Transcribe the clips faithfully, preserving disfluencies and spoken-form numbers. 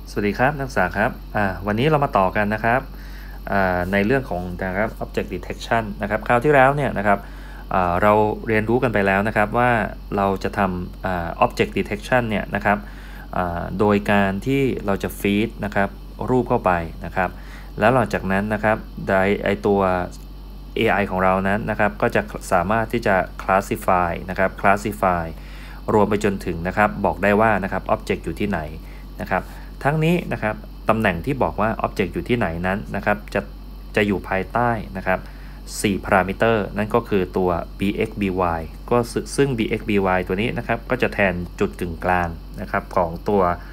สวัสดีครับนักศึกษาครับวันนี้เรามาต่อกันนะครับในเรื่องของนะครับ object detection นะครับคราวที่แล้วเนี่ยนะครับเราเรียนรู้กันไปแล้วนะครับว่าเราจะทำ object detection เนี่ยนะครับโดยการที่เราจะ feed นะครับรูปเข้าไปนะครับแล้วหลังจากนั้นนะครับไอตัว เอ ไอ ของเรานั้นนะครับก็จะสามารถที่จะ classify นะครับ classify รวมไปจนถึงนะครับบอกได้ว่านะครับ object อยู่ที่ไหนนะครับทั้งนี้นะครับตำแหน่งที่บอกว่า object อยู่ที่ไหนนั้นนะครับจะจะอยู่ภายใต้นะครับสี่ parameter นั่นก็คือตัว bx by ก็ซึ่ง bx by ตัวนี้นะครับก็จะแทนจุดกึ่งกลางนะครับของตัว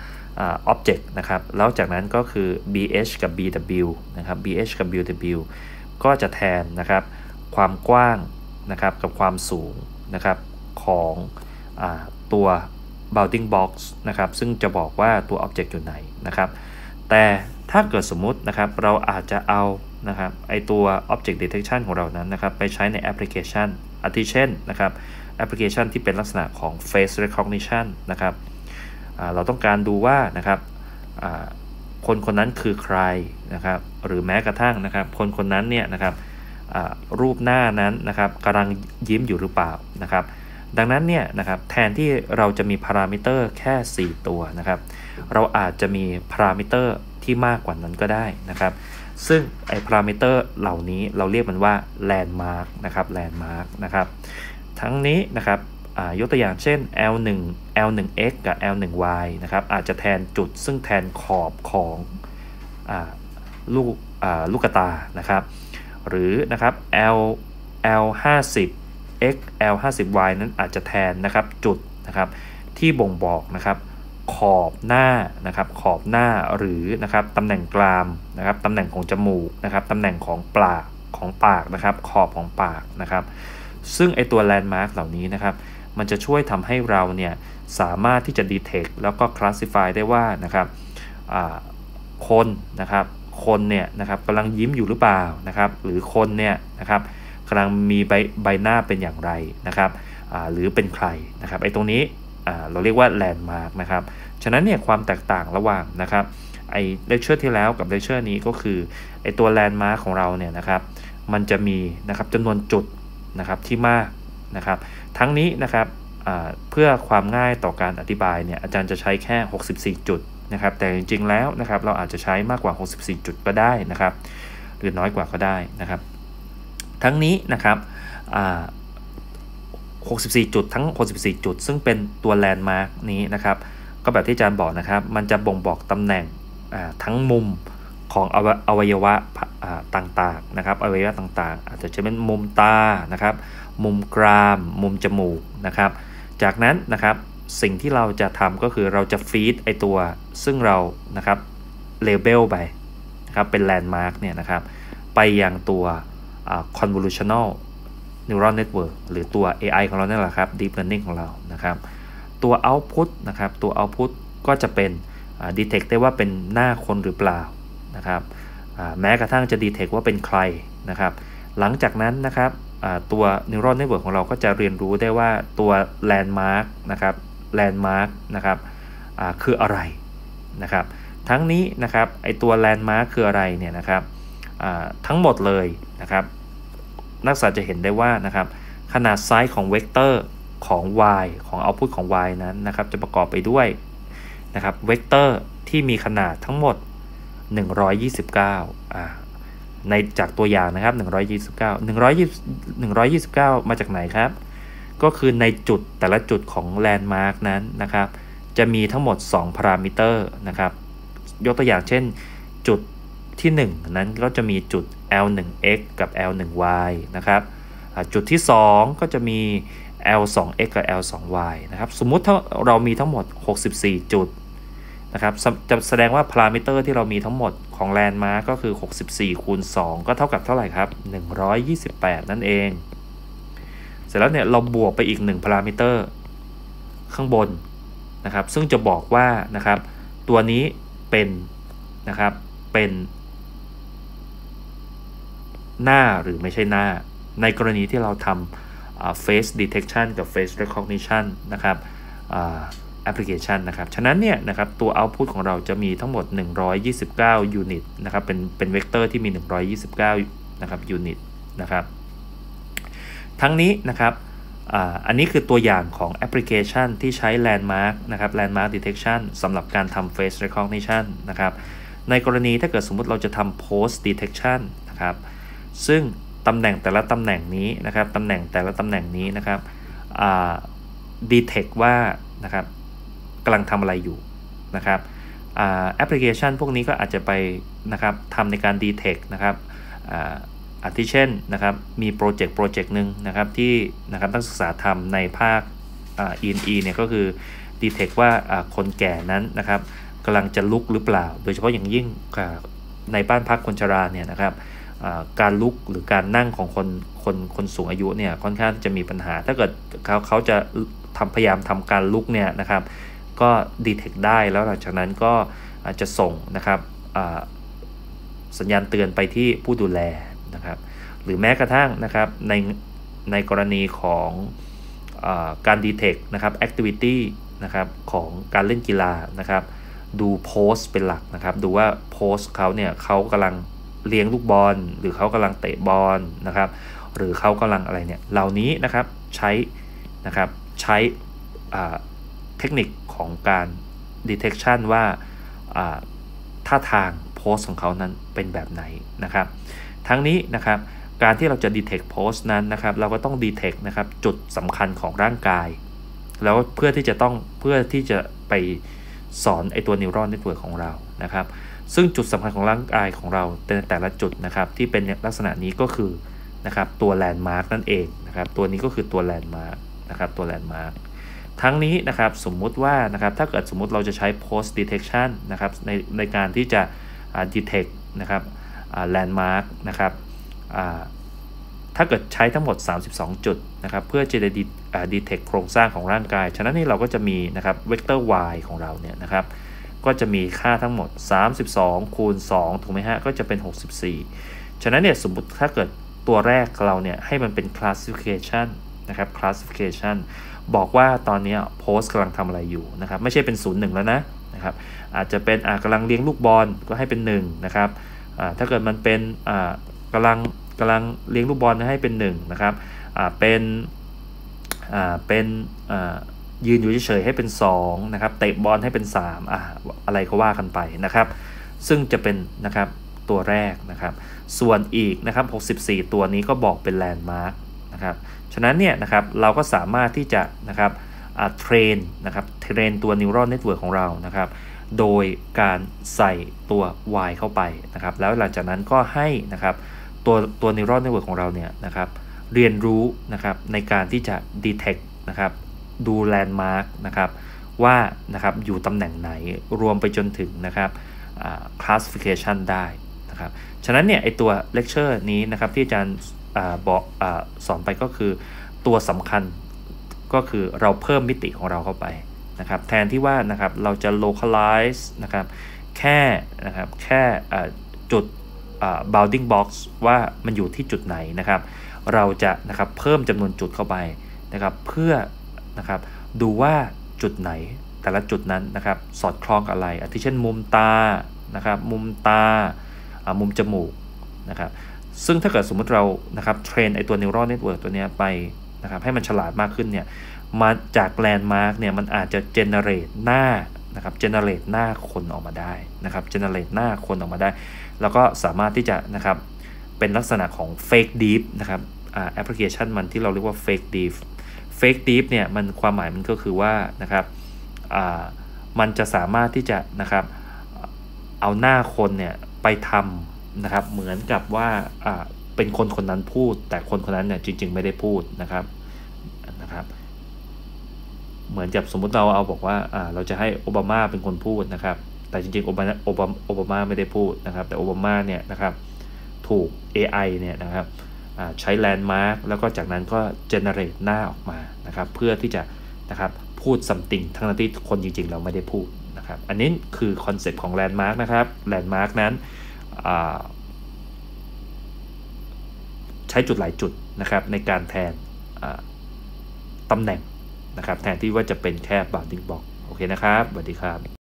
object นะครับแล้วจากนั้นก็คือ bh กับ bw นะครับ bh กับ bw ก็จะแทนนะครับความกว้างนะครับกับความสูงนะครับของอตัว bounding box นะครับซึ่งจะบอกว่าตัว object อยู่ไหนนะครับแต่ถ้าเกิดสมมุตินะครับเราอาจจะเอานะครับไอตัว object detection ของเรานั้นนะครับไปใช้ในแอปพลิเคชันอาทิเช่นนะครับแอปพลิเคชันที่เป็นลักษณะของ face recognition นะครับเราต้องการดูว่านะครับคนคนนั้นคือใครนะครับหรือแม้กระทั่งนะครับคนคนนั้นเนี่ยนะครับรูปหน้านั้นนะครับกำลังยิ้มอยู่หรือเปล่านะครับดังนั้นเนี่ยนะครับแทนที่เราจะมีพารามิเตอร์แค่สี่ตัวนะครับเราอาจจะมีพารามิเตอร์ที่มากกว่านั้นก็ได้นะครับซึ่งไอ้พารามิเตอร์เหล่านี้เราเรียกมันว่า landmark นะครับ landmark นะครับทั้งนี้นะครับยกตัวอย่างเช่น แอล หนึ่ง แอล หนึ่ง เอ็กซ์ กับ แอล หนึ่ง วาย นะครับอาจจะแทนจุดซึ่งแทนขอบของลูกลูกตานะครับหรือนะครับ L L ห้าสิบ x L ห้าสิบ y นั้นอาจจะแทนนะครับจุดนะครับที่บ่งบอกนะครับขอบหน้านะครับขอบหน้าหรือนะครับตำแหน่งกรามนะครับตำแหน่งของจมูกนะครับตำแหน่งของปากของปากนะครับขอบของปากนะครับซึ่งไอตัว landmark เหล่านี้นะครับมันจะช่วยทำให้เราเนี่ยสามารถที่จะ detect แล้วก็ classify ได้ว่านะครับคนนะครับคนเนี่ยนะครับกำลังยิ้มอยู่หรือเปล่านะครับหรือคนเนี่ยนะครับกำลังมีใบใบหน้าเป็นอย่างไรนะครับหรือเป็นใครนะครับไอ้ตรงนี้เราเรียกว่า landmark นะครับฉะนั้นเนี่ยความแตกต่างระหว่างนะครับไอ้เลคเชอร์ที่แล้วกับเลคเชอร์นี้ก็คือไอ้ตัว landmark ของเราเนี่ยนะครับมันจะมีนะครับจำนวนจุดนะครับที่มากนะครับทั้งนี้นะครับเพื่อความง่ายต่อการอธิบายเนี่ยอาจารย์จะใช้แค่หกสิบสี่จุดนะครับแต่จริงๆแล้วนะครับเราอาจจะใช้มากกว่าหกสิบสี่จุดก็ได้นะครับหรือน้อยกว่าก็ได้นะครับทั้งนี้นะครับหกสิบสี่จุดทั้งหกสิบสี่จุดซึ่งเป็นตัวแลนด์มาร์กนี้นะครับก็แบบที่อาจารย์บอกนะครับมันจะบ่งบอกตำแหน่งทั้งมุมของอวัยวะต่างๆนะครับอวัยวะต่างๆอาจจะเป็นมุมตานะครับมุมกรามมุมจมูกนะครับจากนั้นนะครับสิ่งที่เราจะทำก็คือเราจะฟีดไอตัวซึ่งเรานะครับเลเบลไปนะครับเป็นแลนด์มาร์กเนี่ยนะครับไปยังตัว convolutional neural network หรือตัว เอ ไอ ของเราเนี่ยแหละครับ deep learning ของเรานะครับตัว output นะครับตัว output ก็จะเป็น detect ได้ว่าเป็นหน้าคนหรือเปล่านะครับแม้กระทั่งจะ detect ว่าเป็นใครนะครับหลังจากนั้นนะครับตัว neural network ของเราก็จะเรียนรู้ได้ว่าตัว landmark นะครับ landmark นะครับคืออะไรนะครับทั้งนี้นะครับไอตัว landmark คืออะไรเนี่ยนะครับทั้งหมดเลยนะครับนักศึกษาจะเห็นได้ว่านะครับขนาดไซส์ของเวกเตอร์ของ y ของ output ของ y นั้นนะครับจะประกอบไปด้วยนะครับเวกเตอร์ที่มีขนาดทั้งหมดหนึ่งร้อยยี่สิบเก้าอ่าในจากตัวอย่างนะครับหนึ่งร้อยยี่สิบเก้า หนึ่งร้อยยี่สิบ หนึ่งร้อยยี่สิบเก้ามาจากไหนครับก็คือในจุดแต่ละจุดของแลนด์มาร์กนั้นนะครับจะมีทั้งหมดสองพารามิเตอร์นะครับยกตัวอย่างเช่นจุดที่หนึ่งนั้นก็จะมีจุด แอล หนึ่ง เอ็กซ์ กับ แอล หนึ่ง วาย นะครับจุดที่สองก็จะมี แอล สอง เอ็กซ์ กับ แอล สอง วาย นะครับสมมุติถ้าเรามีทั้งหมดหกสิบสี่จุดนะครับจะแสดงว่าพารามิเตอร์ที่เรามีทั้งหมดของแลนด์มาร์กก็คือหกสิบสี่คูณสองก็เท่ากับเท่าไหร่ครับหนึ่งร้อยยี่สิบแปดนั่นเองเสร็จแล้วเนี่ยเราบวกไปอีกหนึ่งพารามิเตอร์ข้างบนนะครับซึ่งจะบอกว่านะครับตัวนี้เป็นนะครับเป็นหน้าหรือไม่ใช่หน้าในกรณีที่เราทำ face detection กับ face recognition นะครับแอปพลิเคชันนะครับฉะนั้นเนี่ยนะครับตัว output ของเราจะมีทั้งหมดหนึ่งร้อยยี่สิบเก้ายูนิตนะครับเป็นเป็นเวกเตอร์ที่มีหนึ่งร้อยยี่สิบเก้านะครับยูนิตนะครับทั้งนี้นะครับอ่าอันนี้คือตัวอย่างของแอปพลิเคชันที่ใช้ Landmark นะครับ Landmark Detection สำหรับการทำ Face Recognition นะครับในกรณีถ้าเกิดสมมุติเราจะทำ Post Detection นะครับซึ่งตำแหน่งแต่ละตำแหน่งนี้นะครับตำแหน่งแต่ละตำแหน่งนี้นะครับอ่า detect ว่านะครับกำลังทำอะไรอยู่นะครับแอปพลิเคชันพวกนี้ก็อาจจะไปนะครับทำในการ detect นะครับอาทิเช่นนะครับมีโปรเจกต์โปรเจกต์หนึ่งนะครับที่นะครับนักศึกษาทำในภาค อี เอ็น อี เนี่ยก็คือ detect ว่าคนแก่นั้นนะครับกำลังจะลุกหรือเปล่าโดยเฉพาะอย่างยิ่งในบ้านพักคนชราเนี่ยนะครับการลุกหรือการนั่งของคนคนคนสูงอายุเนี่ยค่อนข้างจะมีปัญหาถ้าเกิดเขาเขาจะทำพยายามทำการลุกเนี่ยนะครับก็ดีเทคได้แล้วหลังจากนั้นก็อาจจะส่งนะครับสัญญาณเตือนไปที่ผู้ดูแลนะครับหรือแม้กระทั่งนะครับในในกรณีของอาการดีเทคนะครับแอคทิวิตี้นะครับของการเล่นกีฬานะครับดูโพสเป็นหลักนะครับดูว่าโพสเขาเนี่ยเขากำลังเลี้ยงลูกบอลหรือเขากำลังเตะบอลนะครับหรือเขากำลังอะไรเนี่ยเหล่านี้นะครับใช้นะครับใช้เทคนิคของการ detection ว่าท่าทางโพสของเขานั้นเป็นแบบไหนนะครับทั้งนี้นะครับการที่เราจะ detect post นั้นนะครับเราก็ต้อง detect นะครับจุดสำคัญของร่างกายแล้วเพื่อที่จะต้องเพื่อที่จะไปสอนไอตัว neural network ของเรานะครับซึ่งจุดสำคัญของร่างกายของเราแต่แต่ละจุดนะครับที่เป็นลักษณะนี้ก็คือนะครับตัว landmark นั่นเองนะครับตัวนี้ก็คือตัว landmark นะครับตัว landmark ทั้งนี้นะครับสมมุติว่านะครับถ้าเกิดสมมุติเราจะใช้ post detection นะครับในในการที่จะ detect นะครับ landmark นะครับถ้าเกิดใช้ทั้งหมดสามสิบสองจุดนะครับเพื่อจะได้ detect โครงสร้างของร่างกายฉะนั้นนี่เราก็จะมีนะครับเวกเตอร์ y ของเราเนี่ยนะครับก็จะมีค่าทั้งหมดสามสิบสองคูณสองถูกไหมฮะก็จะเป็นหกสิบสี่ฉะนั้นเนี่ยสมมุติถ้าเกิดตัวแรกเราเนี่ยให้มันเป็น classification นะครับ classification บอกว่าตอนนี้โพสต์กำลังทำอะไรอยู่นะครับไม่ใช่เป็นศูนย์ หนึ่งแล้วนะนะครับอาจจะเป็นกำลังเลี้ยงลูกบอลก็ให้เป็นหนึ่งนะครับถ้าเกิดมันเป็นกำลังกำลังเลี้ยงลูกบอลให้เป็นหนึ่งนะครับเป็นเป็นยืนอยู่เฉยๆให้เป็นสองนะครับเตะบอลให้เป็นสามอ่ะอะไรก็ว่ากันไปนะครับซึ่งจะเป็นนะครับตัวแรกนะครับส่วนอีกนะครับหกสิบสี่ตัวนี้ก็บอกเป็นแลนด์มาร์กนะครับฉะนั้นเนี่ยนะครับเราก็สามารถที่จะนะครับเทรนนะครับเทรนตัว neural network ของเรานะครับโดยการใส่ตัว y เข้าไปนะครับแล้วหลังจากนั้นก็ให้นะครับตัวตัว neural network ของเราเนี่ยนะครับเรียนรู้นะครับในการที่จะ detect นะครับดู landmark นะครับว่านะครับอยู่ตำแหน่งไหนรวมไปจนถึงนะครับ classification ได้นะครับฉะนั้นเนี่ยไอตัว lecture นี้นะครับที่อาจารย์บอกสอนไปก็คือตัวสำคัญก็คือเราเพิ่มมิติของเราเข้าไปนะครับแทนที่ว่านะครับเราจะ localize นะครับแค่นะครับแค่จุด bounding box ว่ามันอยู่ที่จุดไหนนะครับเราจะนะครับเพิ่มจำนวนจุดเข้าไปนะครับเพื่อนะครับดูว่าจุดไหนแต่ละจุดนั้นนะครับสอดคล้องกับอะไรอาทิเช่นมุมตานะครับมุมตามุมจมูกนะครับซึ่งถ้าเกิดสมมติเรานะครับเทรนไอตัว neural network ตัวนี้ไปนะครับให้มันฉลาดมากขึ้นเนี่ยมาจาก landmark เนี่ยมันอาจจะ generate หน้านะครับ generate หน้าคนออกมาได้นะครับ generate หน้าคนออกมาได้แล้วก็สามารถที่จะนะครับเป็นลักษณะของ fake deep นะครับแอปพลิเคชันมันที่เราเรียกว่า fake deep fake deep เนี่ยมันความหมายมันก็คือว่านะครับมันจะสามารถที่จะนะครับเอาหน้าคนเนี่ยไปทำนะครับเหมือนกับว่าเป็นคนคนนั้นพูดแต่คนคนนั้นเนี่ยจริงๆไม่ได้พูดนะครับนะครับเหมือนกับสมมุติเราเอาบอกว่าเราจะให้โอบามาเป็นคนพูดนะครับแต่จริงๆโอบามาโอบาโอบามาไม่ได้พูดนะครับแต่โอบามาเนี่ยนะครับถูก เอ ไอ เนี่ยนะครับใช้ landmark แล้วก็จากนั้นก็ generate หน้าออกมานะครับเพื่อที่จะนะครับพูด something ทั้งที่คนจริงๆเราไม่ได้พูดนะครับอันนี้คือคอนเซ็ปต์ของ landmark นะครับ landmark นั้นใช้จุดหลายจุดนะครับในการแทนตำแหน่งนะครับแทนที่ว่าจะเป็นแค่ bounding box โอเคนะครับสวัสดีครับ